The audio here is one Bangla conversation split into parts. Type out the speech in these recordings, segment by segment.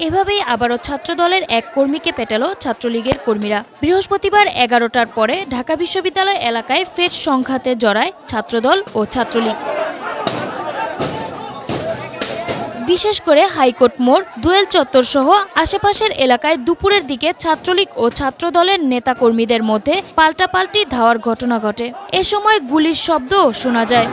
এভাবেই আবারও ছাত্রদলের এক কর্মীকে পেটাল ছাত্রলীগের কর্মীরা। বৃহস্পতিবার 11টার পরে ঢাকা বিশ্ববিদ্যালয় এলাকায় ফের সংঘাতে জড়ায় ছাত্রদল ও ছাত্রলীগ। বিশেষ করে হাইকোর্ট মোড়, দোয়েল চত্বর সহ আশেপাশের এলাকায় দুপুরের দিকে ছাত্রলীগ ও ছাত্রদলের নেতাকর্মীদের মধ্যে পাল্টাপাল্টি ধাওয়ার ঘটনা ঘটে। এ সময় গুলির শব্দও শোনা যায়।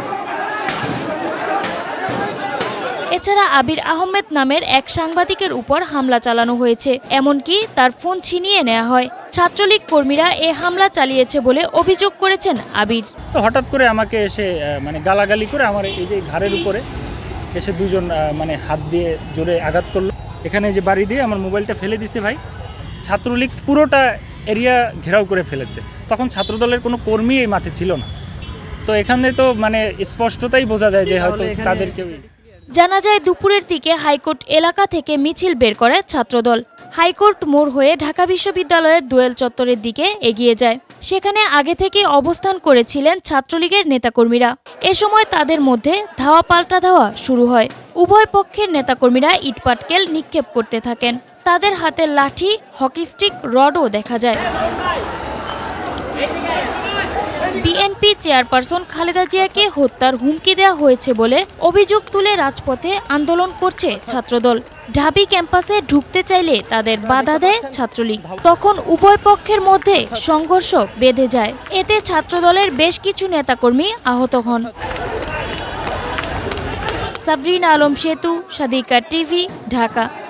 এছাড়া আবির আহমেদ নামের এক সাংবাদিকের উপর হামলা চালানো হয়েছে, এমনকি তার ফোন ছিনিয়ে নেওয়া হয়। ছাত্রলীগ কর্মীরা এ হামলা চালিয়েছে বলে অভিযোগ করেছেন আবির। হঠাৎ করে আমাকে এসে গালাগালি করে আমার এই যে ঘাড়ের উপরে এসে দুজন হাত দিয়ে জোরে আঘাত করলো। এখানে যে বাড়ি দিয়ে আমার মোবাইলটা ফেলে দিছে ভাই। ছাত্রলীগ পুরোটা এরিয়া ঘেরাও করে ফেলেছে। তখন ছাত্রদলের কোনো কর্মী এই মাঠে ছিল না। তো এখানে তো স্পষ্টতাই বোঝা যায় যে হয়তো তাদেরকে। জানা যায় দুপুরের দিকে হাইকোর্ট এলাকা থেকে মিছিল বের করে ছাত্রদল। হাইকোর্ট মোড় হয়ে ঢাকা বিশ্ববিদ্যালয়ের দোয়েল চত্বরের দিকে এগিয়ে যায়। সেখানে আগে থেকে অবস্থান করেছিলেন ছাত্রলীগের নেতাকর্মীরা। এ সময় তাদের মধ্যে ধাওয়া পাল্টা ধাওয়া শুরু হয়। উভয় পক্ষের নেতাকর্মীরা ইটপাটকেল নিক্ষেপ করতে থাকেন। তাদের হাতে লাঠি, হকি স্টিক, রডও দেখা যায়। বিএনপি চেয়ারপারসন খালেদা জিয়াকে হত্যার হুমকি দেওয়া হয়েছে বলে অভিযোগ তুলে রাজপথে আন্দোলন করছে ছাত্রদল। ঢাবি ক্যাম্পাসে ঢুকতে চাইলে তাদের বাধা দেয় ছাত্রলীগ। তখন উভয় পক্ষের মধ্যে সংঘর্ষ বেঁধে যায়। এতে ছাত্রদলের বেশ কিছু নেতাকর্মী আহত হন। সাবরিনা আলম সেতু, সাদিকা টিভি, ঢাকা।